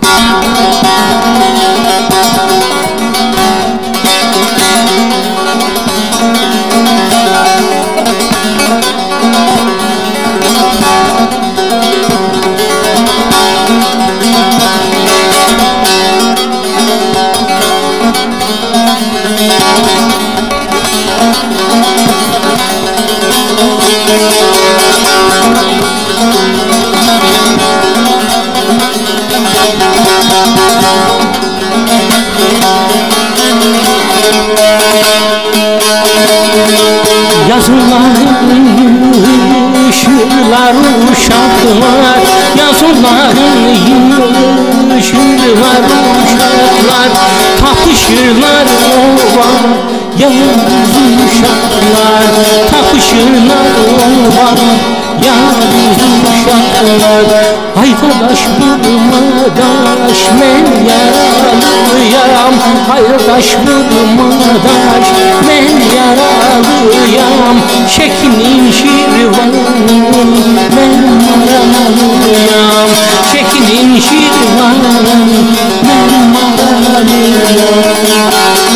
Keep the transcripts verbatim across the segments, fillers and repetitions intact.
Yazıların yığışırlar uşaklar, yazıların yığışırlar uşaklar, tapışırlar ovan yalnız uşaklar, tapışırlar ovan yalnız uşaklar. Haydaş vurmadaş men yaralıyam, haydaş vurmadaş men yaralıyam, çekinin şirvanın men maralıyam, çekinin şirvanın men maralıyam.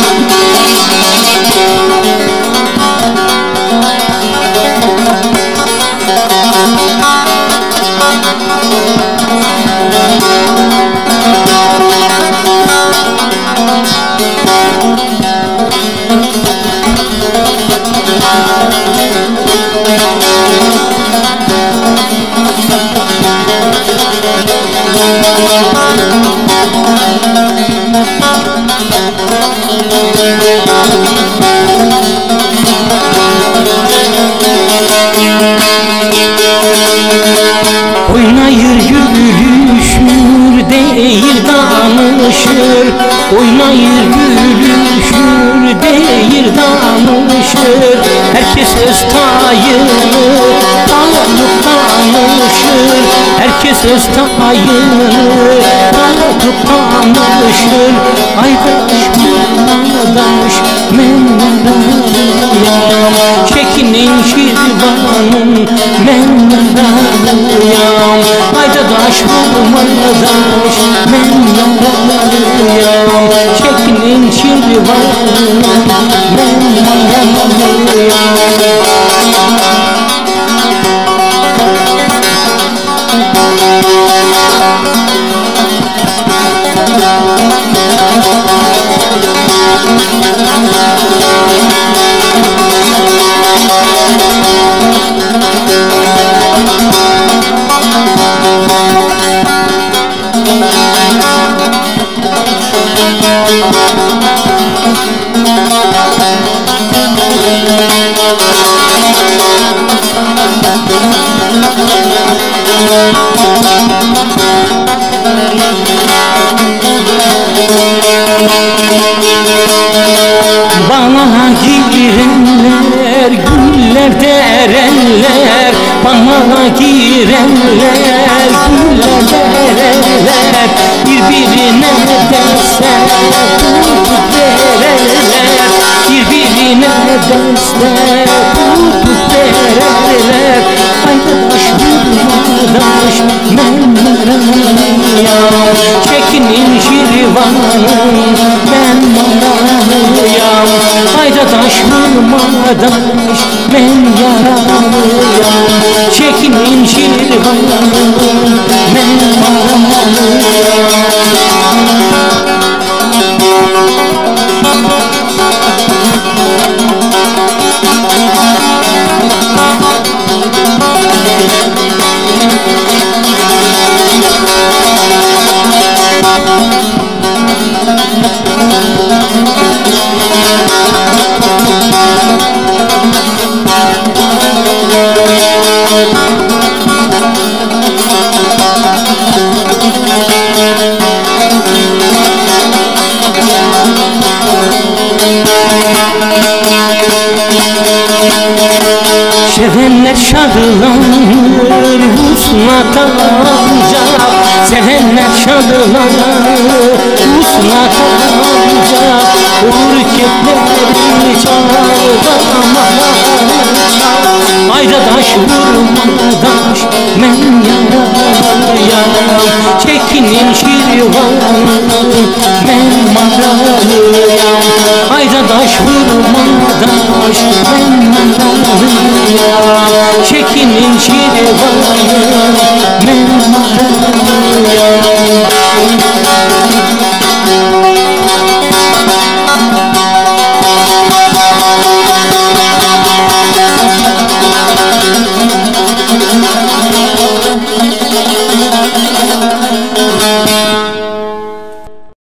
Oynayır gülüşür değil danışır, oynayır gülüşür değil danışır, herkes öz tayını alıp danışır, herkes öz tayını alıp danışır. Aydaş vurmadaş men yaralıyam, çekinin şirvanın men yaralıyam, aydaş vurmadaş men yaralıyam, çekinin şirvanın men yaralıyam. Bana girenler güllerde erenler, bana girenler güllerde erenler, birbirine destek tutup vererler, birbirine destek tutup vererler. Aydaş vurmadaş men yaralıyam, çekinin şirvanın men yaralıyam, aydaş vurmadaş men yaralıyam, çekinin şirvanın men Sevenler şadlanır husna ancak, sevenler şadlanır husna ancak, Uğur keplerini çaldama. Ayda daş vurma daş men yaralıyam. Çekinin şirvanı men maralıyam. Ayda daş vurma daş men maralıyam. Çekinin şirvanı men maralıyam.